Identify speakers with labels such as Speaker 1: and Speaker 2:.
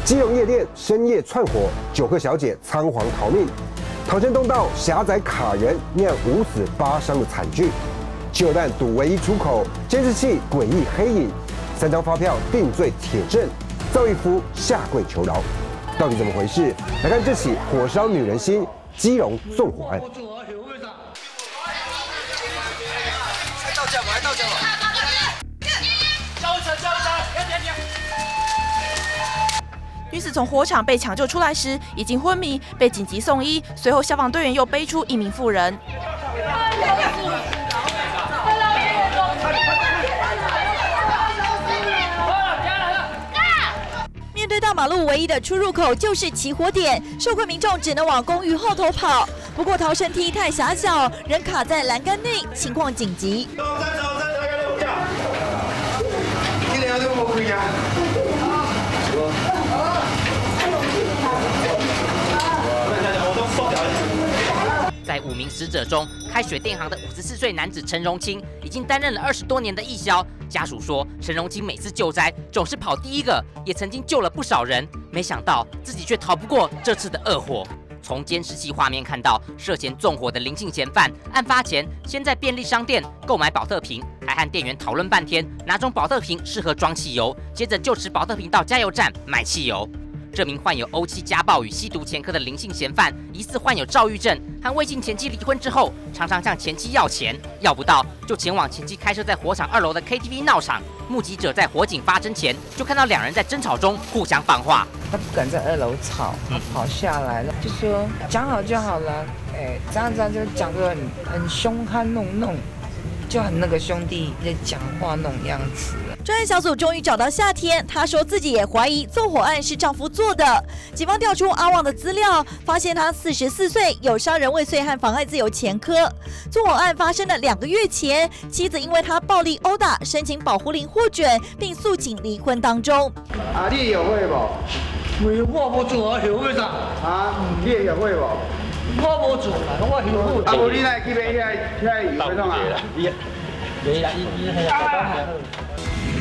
Speaker 1: 基隆夜店深夜窜火，酒客小姐仓皇逃命。桃园东道狭窄卡人酿5死8伤的惨剧。汽油弹堵唯一出口，监视器诡异黑影，3张发票定罪铁证，赵一夫下跪求饶。到底怎么回事？来看这起火烧女人心基隆纵火案。
Speaker 2: 女子从火场被抢救出来时已经昏迷，被紧急送医。随后消防队员又背出一名妇人。面对大马路唯一的出入口就是起火点，受困民众只能往公寓后头跑。不过逃生梯太狭小，人卡在栏杆内，情况紧急。
Speaker 3: 在5名死者中，开水电行的54岁男子陈荣清已经担任了20多年的义消。家属说，陈荣清每次救灾总是跑第一个，也曾经救了不少人，没想到自己却逃不过这次的恶火。从监视器画面看到，涉嫌纵火的林姓嫌犯，案发前先在便利商店购买保特瓶，还和店员讨论半天哪种保特瓶适合装汽油，接着就持保特瓶到加油站买汽油。 这名患有欧妻家暴与吸毒前科的林姓嫌犯，疑似患有躁郁症，和未经前妻离婚之后，常常向前妻要钱，要不到就前往前妻开设在火场2楼的 KTV 闹场。目击者在火警发生前就看到2人在争吵中互相放话。
Speaker 4: 他不敢在2楼吵，他跑下来了，就说讲好就好了，这样就讲得很凶悍弄，就很那个兄弟在讲话那种样子。
Speaker 2: 专案小组终于找到夏天，他说自己也怀疑纵火案是丈夫做的。警方调出阿旺的资料，发现他44岁，有杀人未遂和妨碍自由前科。纵火案发生了2个月前，妻子因为他暴力殴打，申请保护令获准，并诉请离婚当中。
Speaker 5: 啊，你有会无？
Speaker 6: 我无做啊，后悔啥？
Speaker 5: 啊，你有会无？
Speaker 6: 我无做啦，我后悔。
Speaker 5: 啊，无你来去买遐油会创啊？